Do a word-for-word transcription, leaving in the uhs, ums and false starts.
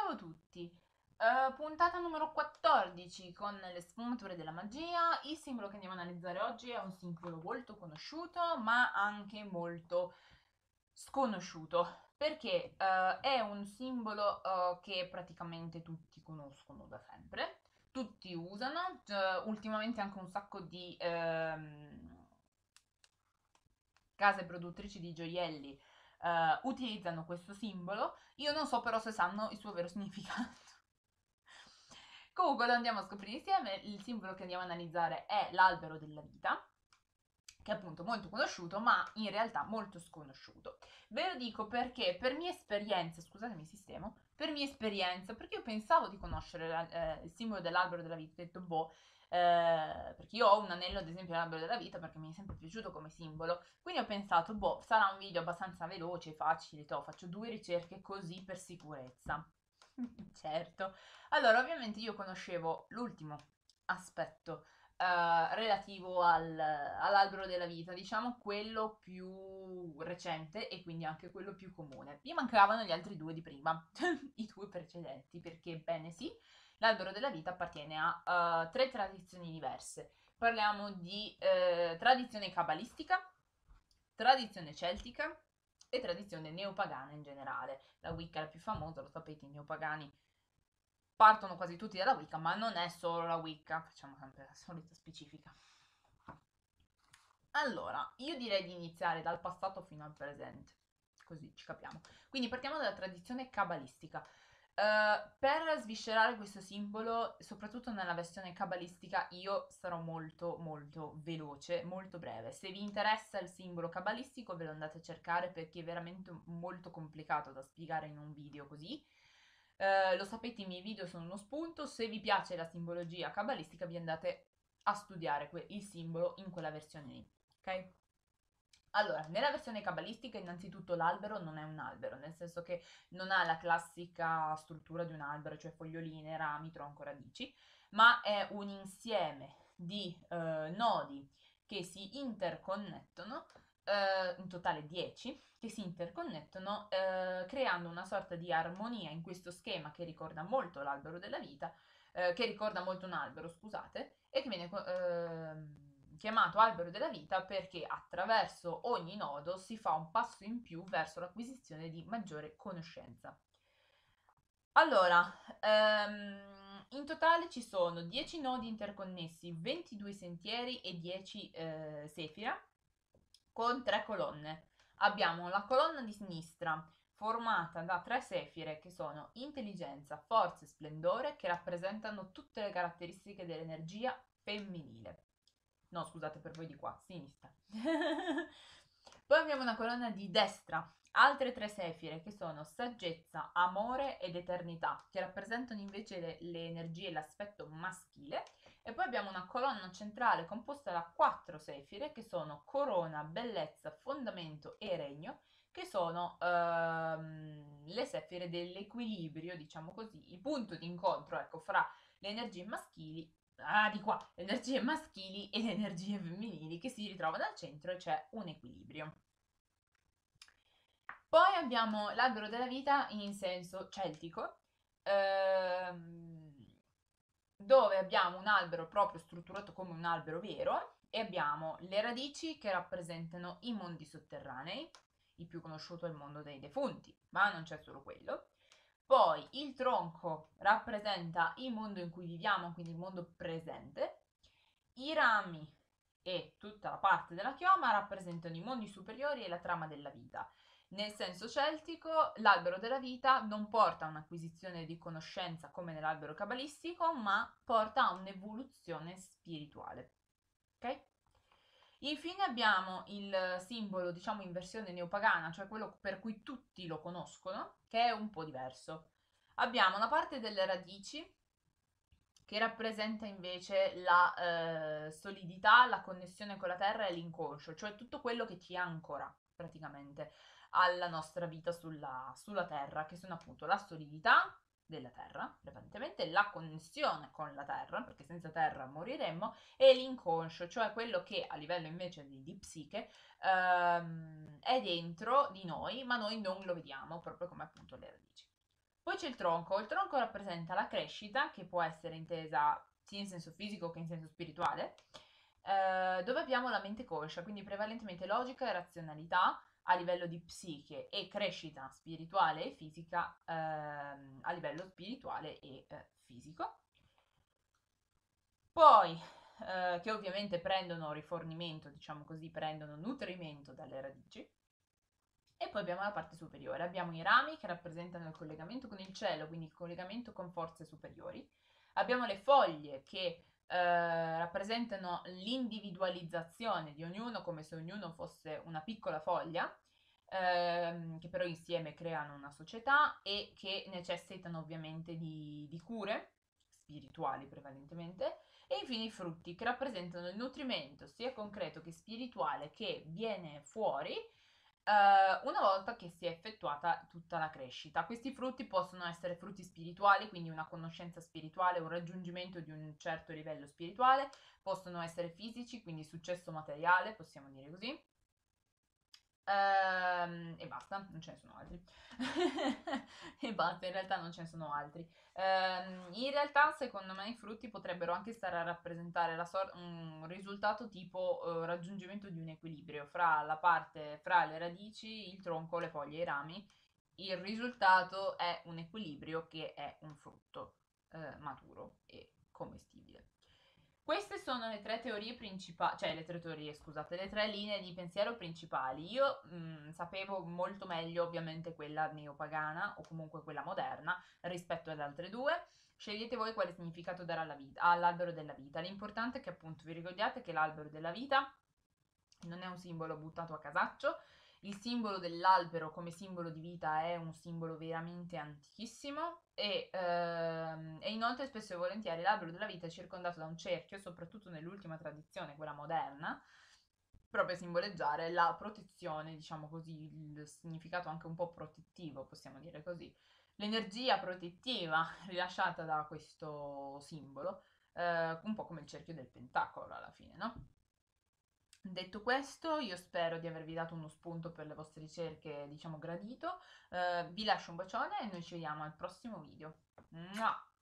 Ciao a tutti, Eh, puntata numero quattordici con le sfumature della magia. Il simbolo che andiamo a analizzare oggi è un simbolo molto conosciuto ma anche molto sconosciuto perché eh, è un simbolo eh, che praticamente tutti conoscono da sempre, tutti usano, eh, ultimamente anche un sacco di ehm, case produttrici di gioielli eh, utilizzano questo simbolo. Io non so però se sanno il suo vero significato. Comunque lo andiamo a scoprire insieme. Il simbolo che andiamo a analizzare è l'albero della vita, che è appunto molto conosciuto, ma in realtà molto sconosciuto. Ve lo dico perché, per mia esperienza, scusatemi il sistemo, per mia esperienza, perché io pensavo di conoscere la- eh, il simbolo dell'albero della vita, ho detto boh, eh, perché io ho un anello ad esempio all'albero della vita perché mi è sempre piaciuto come simbolo, quindi ho pensato boh, sarà un video abbastanza veloce, facile, toh, faccio due ricerche così per sicurezza. Certo. Allora, ovviamente io conoscevo l'ultimo aspetto eh, relativo al- all'albero della vita, diciamo quello più recente e quindi anche quello più comune. Mi mancavano gli altri due di prima, i due precedenti, perché bene sì, l'albero della vita appartiene a eh, tre tradizioni diverse. Parliamo di eh, tradizione cabalistica, tradizione celtica e tradizione neopagana in generale. La Wicca è la più famosa, lo sapete, i neopagani partono quasi tutti dalla Wicca, ma non è solo la Wicca, facciamo sempre la solita specifica. Allora, io direi di iniziare dal passato fino al presente, così ci capiamo. Quindi partiamo dalla tradizione cabalistica. Eh, per sviscerare questo simbolo, soprattutto nella versione cabalistica, io sarò molto molto veloce, molto breve. Se vi interessa il simbolo cabalistico, ve lo andate a cercare perché è veramente molto complicato da spiegare in un video così. Eh, lo sapete, i miei video sono uno spunto. Se vi piace la simbologia cabalistica, vi andate a studiare que- il simbolo in quella versione lì. Ok? Allora, nella versione cabalistica innanzitutto l'albero non è un albero, nel senso che non ha la classica struttura di un albero, cioè foglioline, rami, tronco, radici, ma è un insieme di eh, nodi che si interconnettono, eh, in totale dieci, che si interconnettono eh, creando una sorta di armonia in questo schema che ricorda molto l'albero della vita, eh, che ricorda molto un albero, scusate, e che viene ehm, chiamato albero della vita perché attraverso ogni nodo si fa un passo in più verso l'acquisizione di maggiore conoscenza. Allora, ehm, in totale ci sono dieci nodi interconnessi, ventidue sentieri e dieci eh, sefira con tre colonne. Abbiamo la colonna di sinistra formata da tre sefire che sono intelligenza, forza e splendore, che rappresentano tutte le caratteristiche dell'energia femminile. No, scusate, per voi di qua, sinistra. Poi abbiamo una colonna di destra, altre tre sefire che sono saggezza, amore ed eternità, che rappresentano invece le, le energie e l'aspetto maschile. E poi abbiamo una colonna centrale composta da quattro sefire che sono corona, bellezza, fondamento e regno, che sono ehm, le sefire dell'equilibrio, diciamo così, il punto di incontro, ecco, fra le energie maschili, ah, di qua, le energie maschili e le energie femminili che si ritrovano al centro e c'è un equilibrio. Poi abbiamo l'albero della vita in senso celtico, ehm, dove abbiamo un albero proprio strutturato come un albero vero e abbiamo le radici che rappresentano i mondi sotterranei, il più conosciuto è il mondo dei defunti, ma non c'è solo quello. Poi il tronco rappresenta il mondo in cui viviamo, quindi il mondo presente. I rami e tutta la parte della chioma rappresentano i mondi superiori e la trama della vita. Nel senso celtico, l'albero della vita non porta a un'acquisizione di conoscenza come nell'albero cabalistico, ma porta a un'evoluzione spirituale. Ok? Infine abbiamo il simbolo, diciamo in versione neopagana, cioè quello per cui tutti lo conoscono, che è un po' diverso. Abbiamo una parte delle radici che rappresenta invece la eh, solidità, la connessione con la terra e l'inconscio, cioè tutto quello che ci ancora praticamente alla nostra vita sulla, sulla terra, che sono appunto la solidità della terra, prevalentemente la connessione con la terra, perché senza terra moriremmo, e l'inconscio, cioè quello che a livello invece di, di psiche ehm, è dentro di noi, ma noi non lo vediamo, proprio come appunto le radici. Poi c'è il tronco. Il tronco rappresenta la crescita, che può essere intesa sia in senso fisico che in senso spirituale, eh, dove abbiamo la mente conscia, quindi prevalentemente logica e razionalità a livello di psiche e crescita spirituale e fisica ehm, a livello spirituale e eh, fisico. Poi, eh, che ovviamente prendono rifornimento, diciamo così, prendono nutrimento dalle radici. E poi abbiamo la parte superiore, abbiamo i rami che rappresentano il collegamento con il cielo, quindi il collegamento con forze superiori. Abbiamo le foglie che eh, rappresentano l'individualizzazione di ognuno, come se ognuno fosse una piccola foglia, ehm, che però insieme creano una società e che necessitano ovviamente di, di cure spirituali prevalentemente. E infine i frutti che rappresentano il nutrimento sia concreto che spirituale che viene fuori eh, una volta che si è effettuata tutta la crescita. Questi frutti possono essere frutti spirituali, quindi una conoscenza spirituale, un raggiungimento di un certo livello spirituale, possono essere fisici, quindi successo materiale, possiamo dire così. Ehm, e basta, non ce ne sono altri. E basta, in realtà non ce ne sono altri. Ehm, in realtà, secondo me, i frutti potrebbero anche stare a rappresentare la sor- un risultato tipo eh, raggiungimento di un equilibrio fra la parte, fra le radici, il tronco, le foglie e i rami. Il risultato è un equilibrio che è un frutto eh, maturo e commestibile. Queste sono le tre teorie principali, cioè le tre teorie, scusate, le tre linee di pensiero principali. Io mh, sapevo molto meglio ovviamente quella neopagana o comunque quella moderna rispetto alle altre due. Scegliete voi quale significato dare alla vita, all'albero della vita. L'importante è che appunto vi ricordiate che l'albero della vita non è un simbolo buttato a casaccio. Il simbolo dell'albero come simbolo di vita è un simbolo veramente antichissimo e, ehm, e inoltre spesso e volentieri l'albero della vita è circondato da un cerchio, soprattutto nell'ultima tradizione, quella moderna, proprio a simboleggiare la protezione, diciamo così, il significato anche un po' protettivo, possiamo dire così. L'energia protettiva rilasciata da questo simbolo, eh, un po' come il cerchio del pentacolo alla fine, no? Detto questo, io spero di avervi dato uno spunto per le vostre ricerche, diciamo, gradito. Eh, vi lascio un bacione e noi ci vediamo al prossimo video. Mua!